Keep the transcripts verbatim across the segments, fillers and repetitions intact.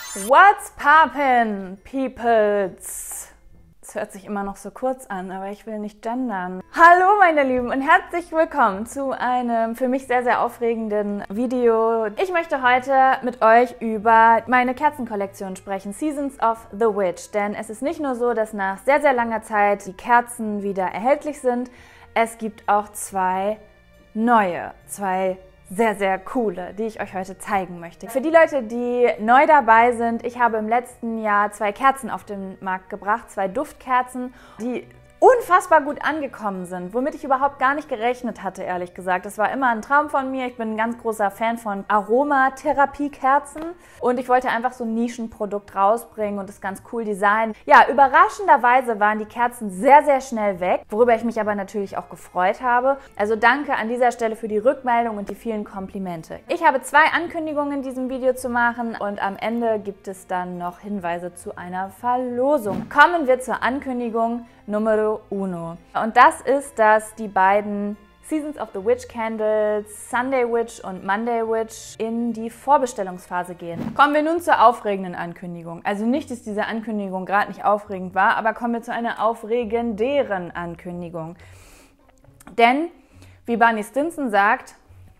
What's poppin', peoples? Das hört sich immer noch so kurz an, aber ich will nicht gendern. Hallo meine Lieben und herzlich willkommen zu einem für mich sehr, sehr aufregenden Video. Ich möchte heute mit euch über meine Kerzenkollektion sprechen, Seasons of the Witch. Denn es ist nicht nur so, dass nach sehr, sehr langer Zeit die Kerzen wieder erhältlich sind. Es gibt auch zwei neue, zwei sehr, sehr coole, die ich euch heute zeigen möchte. Für die Leute, die neu dabei sind, ich habe im letzten Jahr zwei Kerzen auf den Markt gebracht, zwei Duftkerzen, die unfassbar gut angekommen sind, womit ich überhaupt gar nicht gerechnet hatte, ehrlich gesagt. Das war immer ein Traum von mir. Ich bin ein ganz großer Fan von Aromatherapie-Kerzen und ich wollte einfach so ein Nischenprodukt rausbringen und es ganz cool designen. Ja, überraschenderweise waren die Kerzen sehr, sehr schnell weg, worüber ich mich aber natürlich auch gefreut habe. Also danke an dieser Stelle für die Rückmeldung und die vielen Komplimente. Ich habe zwei Ankündigungen in diesem Video zu machen und am Ende gibt es dann noch Hinweise zu einer Verlosung. Kommen wir zur Ankündigung Numero uno. Und das ist, dass die beiden Seasons of the Witch Candles, Sunday Witch und Monday Witch, in die Vorbestellungsphase gehen. Kommen wir nun zur aufregenden Ankündigung. Also nicht, dass diese Ankündigung gerade nicht aufregend war, aber kommen wir zu einer aufregenderen Ankündigung. Denn, wie Barney Stinson sagt,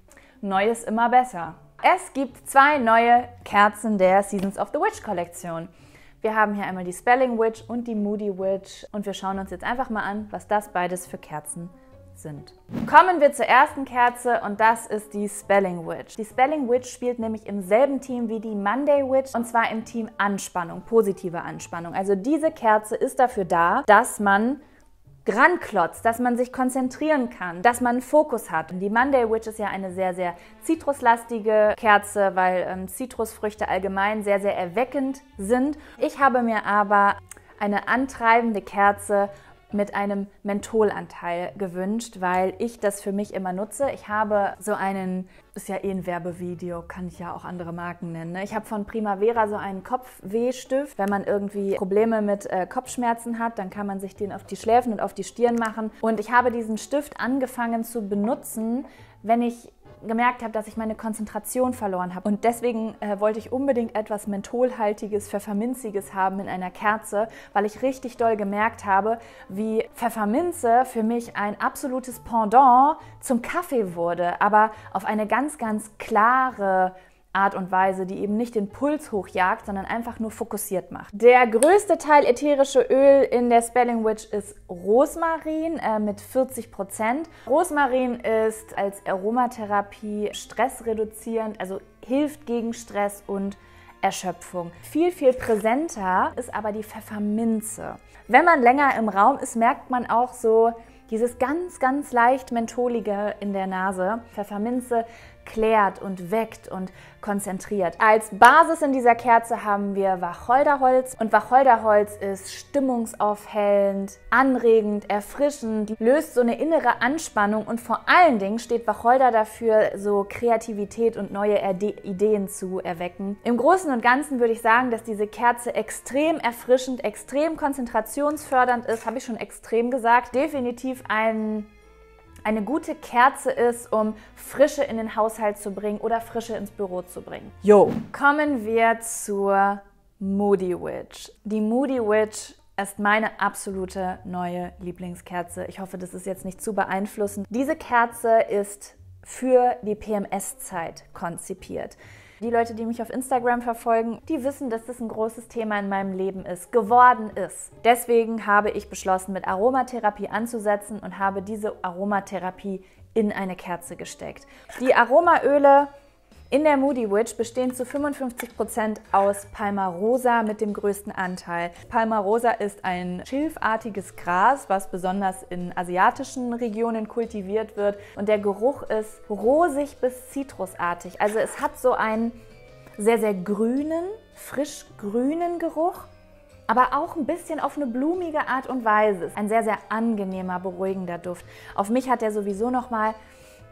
neu ist immer besser. Es gibt zwei neue Kerzen der Seasons of the Witch Kollektion. Wir haben hier einmal die Spelling Witch und die Moody Witch und wir schauen uns jetzt einfach mal an, was das beides für Kerzen sind. Kommen wir zur ersten Kerze und das ist die Spelling Witch. Die Spelling Witch spielt nämlich im selben Team wie die Monday Witch und zwar im Team Anspannung, positive Anspannung. Also diese Kerze ist dafür da, dass man ranklotzt, dass man sich konzentrieren kann, dass man einen Fokus hat. Die Monday Witch ist ja eine sehr, sehr zitruslastige Kerze, weil ähm, Zitrusfrüchte allgemein sehr, sehr erweckend sind. Ich habe mir aber eine antreibende Kerze mit einem Mentholanteil gewünscht, weil ich das für mich immer nutze. Ich habe so einen, ist ja eh ein Werbevideo, kann ich ja auch andere Marken nennen. Ne? Ich habe von Primavera so einen Kopfwehstift. Wenn man irgendwie Probleme mit äh, Kopfschmerzen hat, dann kann man sich den auf die Schläfen und auf die Stirn machen. Und ich habe diesen Stift angefangen zu benutzen, wenn ich gemerkt habe, dass ich meine Konzentration verloren habe. Und deswegen äh, wollte ich unbedingt etwas Mentholhaltiges, Pfefferminziges haben in einer Kerze, weil ich richtig doll gemerkt habe, wie Pfefferminze für mich ein absolutes Pendant zum Kaffee wurde, aber auf eine ganz, ganz klare Art und Weise, die eben nicht den Puls hochjagt, sondern einfach nur fokussiert macht. Der größte Teil ätherische Öl in der Spelling Witch ist Rosmarin äh, mit vierzig Prozent. Rosmarin ist als Aromatherapie stressreduzierend, also hilft gegen Stress und Erschöpfung. Viel, viel präsenter ist aber die Pfefferminze. Wenn man länger im Raum ist, merkt man auch so dieses ganz, ganz leicht mentholige in der Nase. Pfefferminze klärt und weckt und konzentriert. Als Basis in dieser Kerze haben wir Wacholderholz und Wacholderholz ist stimmungsaufhellend, anregend, erfrischend, löst so eine innere Anspannung und vor allen Dingen steht Wacholder dafür, so Kreativität und neue Ideen zu erwecken. Im Großen und Ganzen würde ich sagen, dass diese Kerze extrem erfrischend, extrem konzentrationsfördernd ist, habe ich schon extrem gesagt. Definitiv ein eine gute Kerze ist, um Frische in den Haushalt zu bringen oder Frische ins Büro zu bringen. Jo. Kommen wir zur Moody Witch. Die Moody Witch ist meine absolute neue Lieblingskerze. Ich hoffe, das ist jetzt nicht zu beeinflussend. Diese Kerze ist für die P M S-Zeit konzipiert. Die Leute, die mich auf Instagram verfolgen, die wissen, dass das ein großes Thema in meinem Leben ist, geworden ist. Deswegen habe ich beschlossen, mit Aromatherapie anzusetzen und habe diese Aromatherapie in eine Kerze gesteckt. Die Aromaöle in der Moody Witch bestehen zu fünfundfünfzig Prozent aus Palmarosa mit dem größten Anteil. Palmarosa ist ein schilfartiges Gras, was besonders in asiatischen Regionen kultiviert wird. Und der Geruch ist rosig bis zitrusartig. Also es hat so einen sehr, sehr grünen, frisch grünen Geruch, aber auch ein bisschen auf eine blumige Art und Weise. Ein sehr, sehr angenehmer, beruhigender Duft. Auf mich hat er sowieso nochmal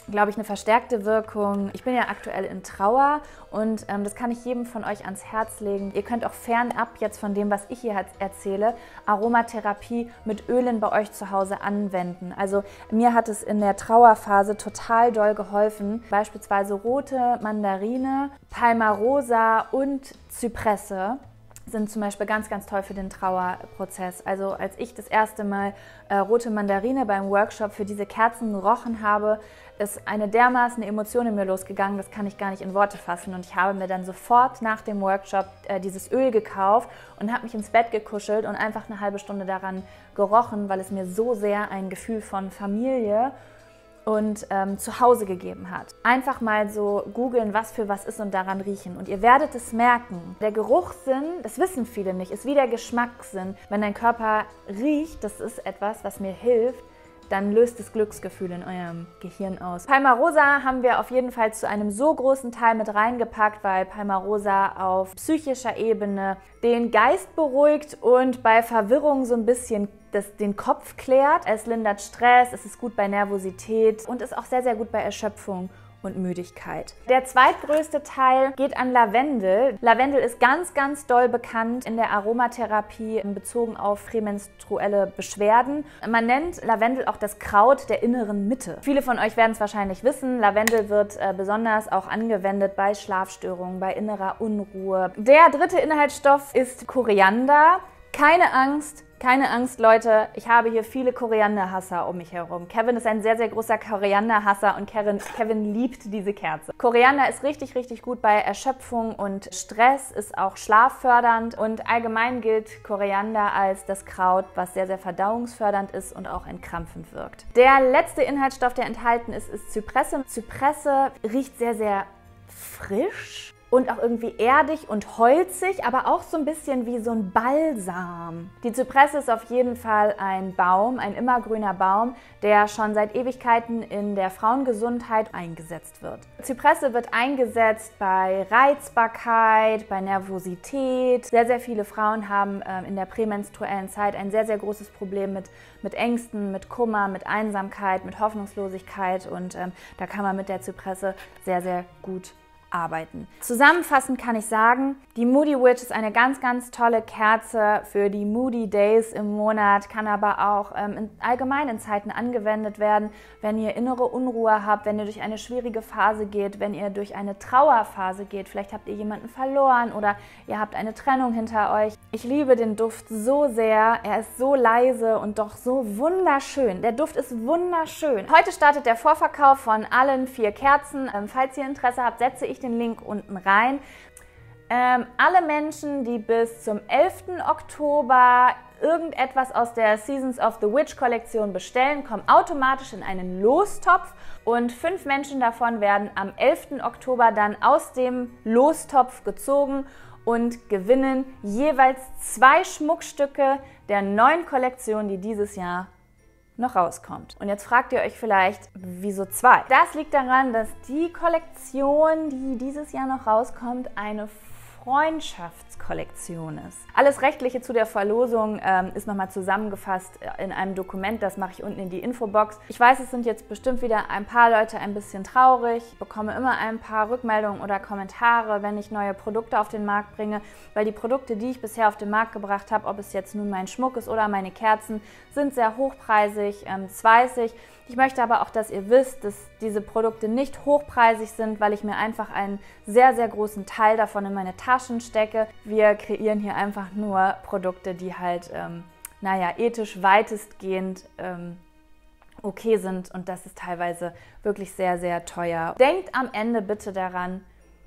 glaube ich, eine verstärkte Wirkung. Ich bin ja aktuell in Trauer und ähm, das kann ich jedem von euch ans Herz legen. Ihr könnt auch fernab jetzt von dem, was ich hier erzähle, Aromatherapie mit Ölen bei euch zu Hause anwenden. Also mir hat es in der Trauerphase total doll geholfen. Beispielsweise rote Mandarine, Palmarosa und Zypresse sind zum Beispiel ganz, ganz toll für den Trauerprozess. Also als ich das erste Mal äh, rote Mandarine beim Workshop für diese Kerzen gerochen habe, ist eine dermaßen Emotion in mir losgegangen, das kann ich gar nicht in Worte fassen. Und ich habe mir dann sofort nach dem Workshop äh, dieses Öl gekauft und habe mich ins Bett gekuschelt und einfach eine halbe Stunde daran gerochen, weil es mir so sehr ein Gefühl von Familie und ähm, zu Hause gegeben hat. Einfach mal so googeln, was für was ist und daran riechen. Und ihr werdet es merken. Der Geruchssinn, das wissen viele nicht, ist wie der Geschmackssinn. Wenn dein Körper riecht, das ist etwas, was mir hilft, dann löst es Glücksgefühle in eurem Gehirn aus. Palmarosa haben wir auf jeden Fall zu einem so großen Teil mit reingepackt, weil Palmarosa auf psychischer Ebene den Geist beruhigt und bei Verwirrung so ein bisschen das, den Kopf klärt. Es lindert Stress, es ist gut bei Nervosität und ist auch sehr, sehr gut bei Erschöpfung und Müdigkeit. Der zweitgrößte Teil geht an Lavendel. Lavendel ist ganz, ganz doll bekannt in der Aromatherapie bezogen auf prämenstruelle Beschwerden. Man nennt Lavendel auch das Kraut der inneren Mitte. Viele von euch werden es wahrscheinlich wissen. Lavendel wird äh, besonders auch angewendet bei Schlafstörungen, bei innerer Unruhe. Der dritte Inhaltsstoff ist Koriander. Keine Angst. Keine Angst, Leute, ich habe hier viele Korianderhasser um mich herum. Kevin ist ein sehr, sehr großer Korianderhasser und Kevin, Kevin liebt diese Kerze. Koriander ist richtig, richtig gut bei Erschöpfung und Stress, ist auch schlaffördernd und allgemein gilt Koriander als das Kraut, was sehr, sehr verdauungsfördernd ist und auch entkrampfend wirkt. Der letzte Inhaltsstoff, der enthalten ist, ist Zypresse. Zypresse riecht sehr, sehr frisch und auch irgendwie erdig und holzig, aber auch so ein bisschen wie so ein Balsam. Die Zypresse ist auf jeden Fall ein Baum, ein immergrüner Baum, der schon seit Ewigkeiten in der Frauengesundheit eingesetzt wird. Zypresse wird eingesetzt bei Reizbarkeit, bei Nervosität. Sehr, sehr viele Frauen haben äh, in der prämenstruellen Zeit ein sehr, sehr großes Problem mit, mit Ängsten, mit Kummer, mit Einsamkeit, mit Hoffnungslosigkeit und ähm, da kann man mit der Zypresse sehr, sehr gut arbeiten. Zusammenfassend kann ich sagen, die Moody Witch ist eine ganz, ganz tolle Kerze für die Moody Days im Monat, kann aber auch ähm, in allgemeinen Zeiten angewendet werden, wenn ihr innere Unruhe habt, wenn ihr durch eine schwierige Phase geht, wenn ihr durch eine Trauerphase geht, vielleicht habt ihr jemanden verloren oder ihr habt eine Trennung hinter euch. Ich liebe den Duft so sehr, er ist so leise und doch so wunderschön. Der Duft ist wunderschön. Heute startet der Vorverkauf von allen vier Kerzen. Ähm, falls ihr Interesse habt, setze ich den Link unten rein. Ähm, alle Menschen, die bis zum elften Oktober irgendetwas aus der Seasons of the Witch Kollektion bestellen, kommen automatisch in einen Lostopf und fünf Menschen davon werden am elften Oktober dann aus dem Lostopf gezogen und gewinnen jeweils zwei Schmuckstücke der neuen Kollektion, die dieses Jahr noch rauskommt. Und jetzt fragt ihr euch vielleicht, wieso zwei? Das liegt daran, dass die Kollektion, die dieses Jahr noch rauskommt, eine Freundschaftskollektion ist. Alles Rechtliche zu der Verlosung ähm, ist nochmal zusammengefasst in einem Dokument, das mache ich unten in die Infobox. Ich weiß, es sind jetzt bestimmt wieder ein paar Leute ein bisschen traurig. Ich bekomme immer ein paar Rückmeldungen oder Kommentare, wenn ich neue Produkte auf den Markt bringe, weil die Produkte, die ich bisher auf den Markt gebracht habe, ob es jetzt nun mein Schmuck ist oder meine Kerzen, sind sehr hochpreisig, ähm, das weiß ich. Ich möchte aber auch, dass ihr wisst, dass diese Produkte nicht hochpreisig sind, weil ich mir einfach einen sehr, sehr großen Teil davon in meine Taschen stecke. Wir kreieren hier einfach nur Produkte, die halt, ähm, naja, ethisch weitestgehend ähm, okay sind und das ist teilweise wirklich sehr, sehr teuer. Denkt am Ende bitte daran,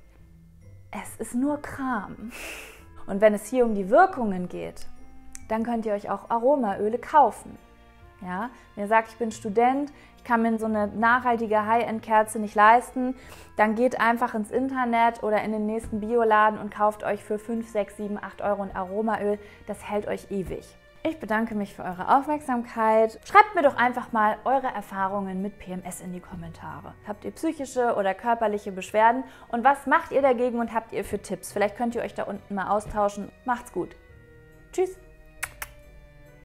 es ist nur Kram. Und wenn es hier um die Wirkungen geht, dann könnt ihr euch auch Aromaöle kaufen. Ja, wenn ihr sagt, ich bin Student, ich kann mir so eine nachhaltige High-End-Kerze nicht leisten, dann geht einfach ins Internet oder in den nächsten Bioladen und kauft euch für fünf, sechs, sieben, acht Euro ein Aromaöl. Das hält euch ewig. Ich bedanke mich für eure Aufmerksamkeit. Schreibt mir doch einfach mal eure Erfahrungen mit P M S in die Kommentare. Habt ihr psychische oder körperliche Beschwerden und was macht ihr dagegen und habt ihr für Tipps? Vielleicht könnt ihr euch da unten mal austauschen. Macht's gut. Tschüss.